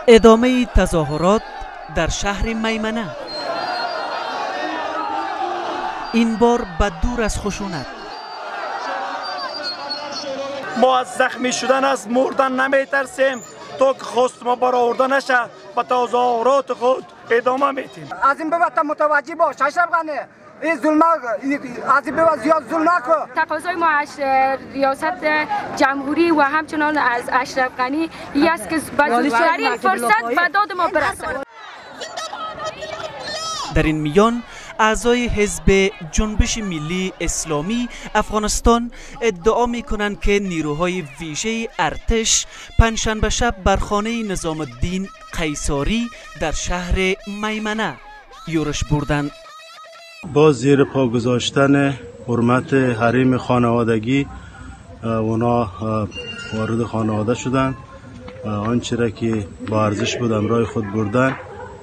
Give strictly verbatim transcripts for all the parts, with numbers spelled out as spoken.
ادامه تظاهرات در شهر میمنه، این بار بددور از خشونت. ما از زخمی شدن، از مردن نمی ترسیم تا که خواست ما برآورده نشه و تظاهرات خود ادامه میتیم. از این بابت متوجه باش اشرف غنی، این ظلم از این بابت زیاد ظلم نکن. تقاضای ما از ریاست جمهوری و همچنان از اشرف غنی این است که بزرگترین فرصت به داد ما برسد. در این میان اعضای حزب جنبش ملی اسلامی افغانستان ادعا می کنند که نیروهای ویژه ارتش پنجشنبه شب بر خانه نظام الدین قیصاری در شهر میمنه یورش بردند. با زیر پا گذاشتن حرمت حریم خانوادگی اونا وارد خانواده شدند، آنچه را که با ارزش بود امرای خود بردن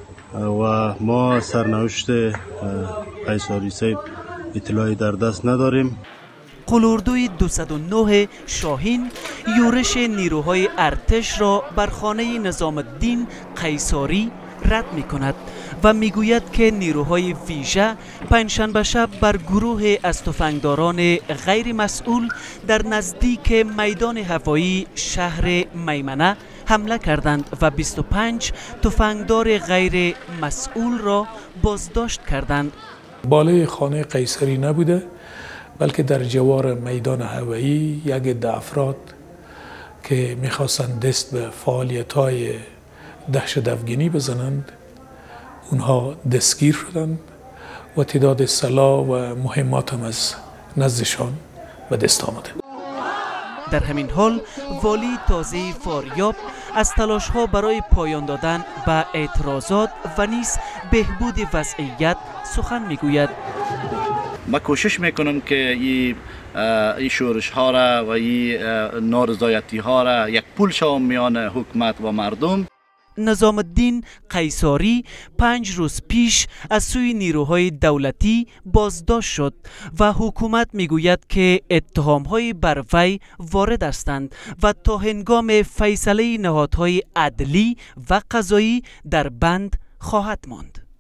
و ما سرنوشت قیصاری صاحب اطلاعی در دست نداریم. قلوردوی دویست و نه شاهین یورش نیروهای ارتش را بر خانه نظام الدین قیصاری رد می کند و می گوید که نیروهای ویژه پنجشنبه شب بر گروه از تفنگداران غیر مسئول در نزدیک میدان هوایی شهر میمنه حمله کردند و بیست و پنج تفنگدار غیر مسئول را بازداشت کردند. بالای خانه قیصری نبوده، بلکه در جوار میدان هوایی یک عده افراد که میخواستند دست به فعالیت‌های دهشت افغانی بزنند، اونها دستگیر شدند و تعداد سلاح و مهمات هم از نزدشان به دست آمده. در همین حال والی تازه فاریاب از تلاش ها برای پایان دادن به اعتراضات و نیز بهبود وضعیت سخن میگوید. ما کوشش میکنم که این شورش ها را و این نارضایتی ها را یک پل شوم میان حکومت و مردم. نظام الدین قیصاری پنج روز پیش از سوی نیروهای دولتی بازداشت شد و حکومت میگوید که اتهام‌های بر وی وارد هستند و تا هنگام فیصله نهادهای عدلی و قضایی در بند خواهد ماند.